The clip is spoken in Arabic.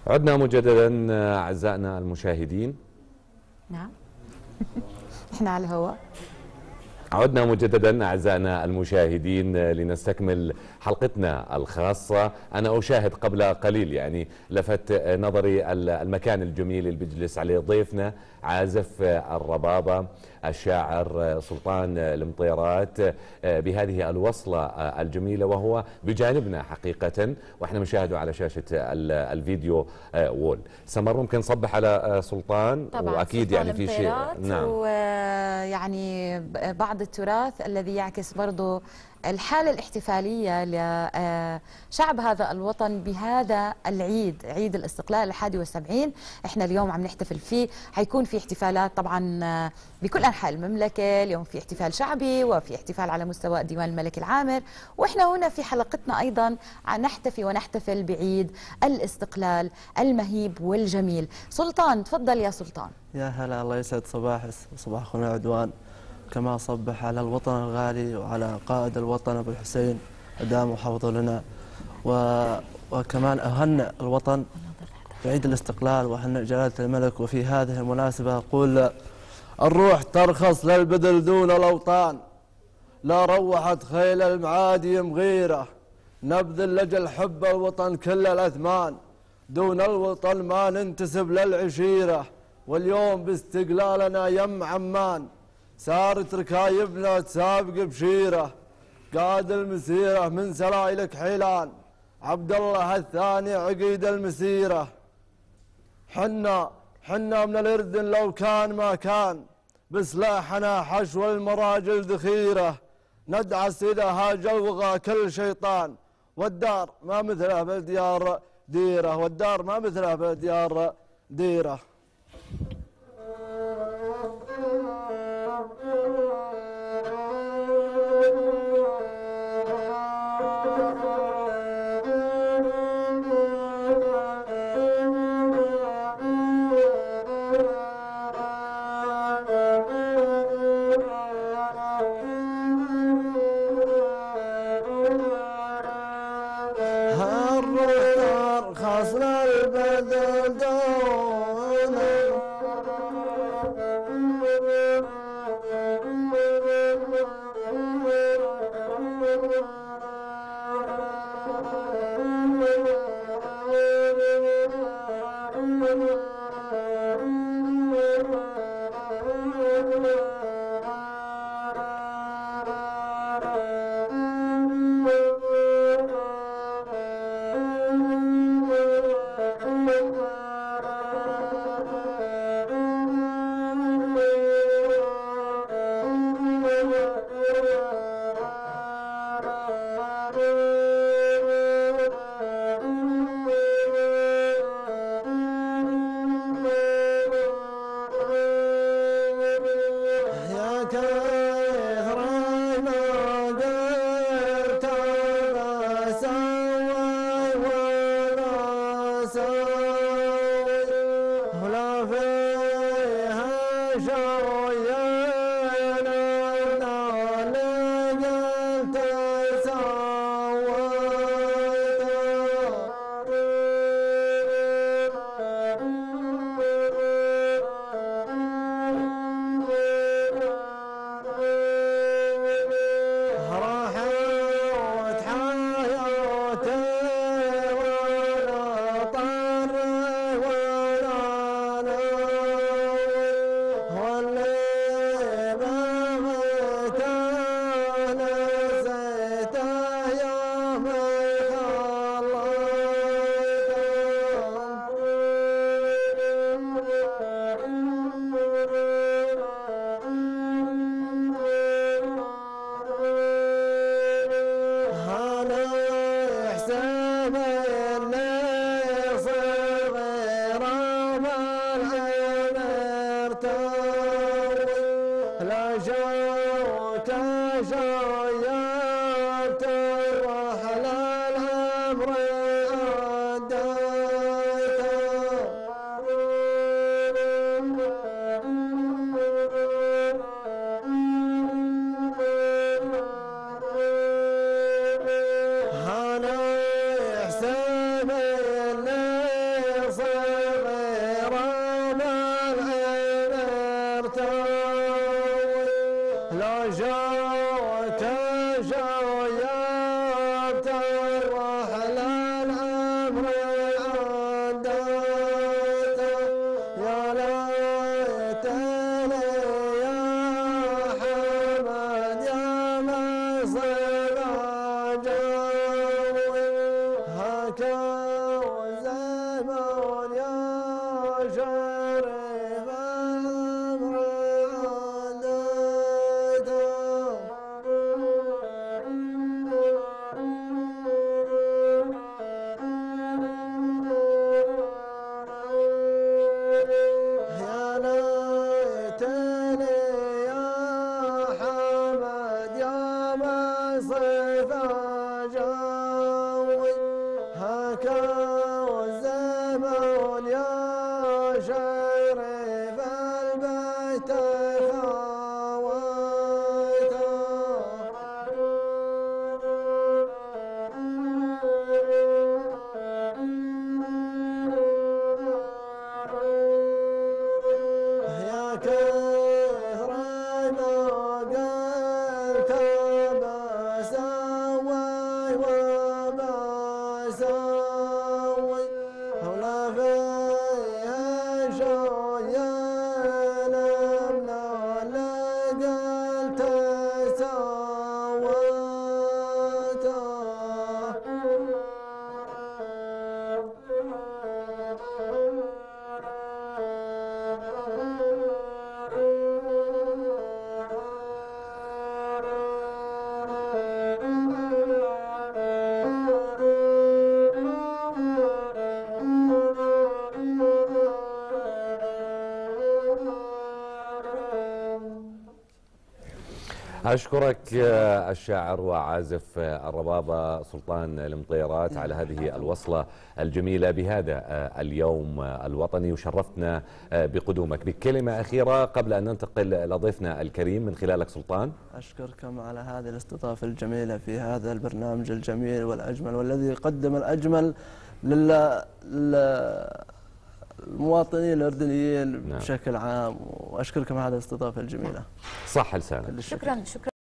عدنا مجددا أعزائنا المشاهدين. نعم. احنا على الهواء. عدنا مجددا أعزائنا المشاهدين لنستكمل حلقتنا الخاصة. أنا أشاهد قبل قليل يعني لفت نظري المكان الجميل اللي بيجلس عليه ضيفنا عازف الربابة الشاعر سلطان المطيرات بهذه الوصلة الجميلة، وهو بجانبنا حقيقة وإحنا بنشاهده على شاشة الفيديو وول. سمر ممكن نصبح على سلطان؟ طبعا وأكيد سلطان يعني في شيء. نعم. ويعني بعض التراث الذي يعكس برضو الحالة الاحتفالية لشعب هذا الوطن بهذا العيد، عيد الاستقلال 71. احنا اليوم عم نحتفل فيه، حيكون في احتفالات طبعا بكل انحاء المملكة. اليوم في احتفال شعبي وفي احتفال على مستوى ديوان الملك العامر، واحنا هنا في حلقتنا ايضا نحتفي ونحتفل بعيد الاستقلال المهيب والجميل. سلطان تفضل يا سلطان. يا هلا، الله يسعد صباح اخونا عدوان. كما صبح على الوطن الغالي وعلى قائد الوطن أبو الحسين أدام وحفظه لنا، وكمان أهنئ الوطن بعيد الاستقلال وأهنئ جلالة الملك. وفي هذه المناسبة أقول: الروح ترخص للبذل دون الأوطان، لا روحت خيل المعادي مغيرة، نبذل لجل حب الوطن كل الأثمان، دون الوطن ما ننتسب للعشيرة، واليوم باستقلالنا يم عمان، سارت ركايبنا تسابق بشيره، قاد المسيره من سلايلك حيلان، عبد الله الثاني عقيد المسيره، حنا من الاردن لو كان ما كان، بسلاحنا حشو المراجل ذخيره، ندعس اذا هاج الوغى كل شيطان، والدار ما مثله بالديار ديره، والدار ما مثله بالديار ديره. والزمان يا شريف الأمر يا ليتني يا حمد يا مصيف جوي هكا والزمان يا شريف البيت يا كثر ما قلت بسوي وما سوي ولا فيها شوية من اللي قلت أشكرك الشاعر وعازف الربابة سلطان المطيرات على هذه الوصلة الجميلة بهذا اليوم الوطني، وشرفتنا بقدومك. بكلمة أخيرة قبل أن ننتقل لضيفنا الكريم من خلالك سلطان. أشكركم على هذه الاستضافة الجميلة في هذا البرنامج الجميل والأجمل، والذي يقدم الأجمل للمواطنين الأردنيين بشكل عام، وأشكركم على هذه الاستضافة الجميلة. صح لسانك. شكرا.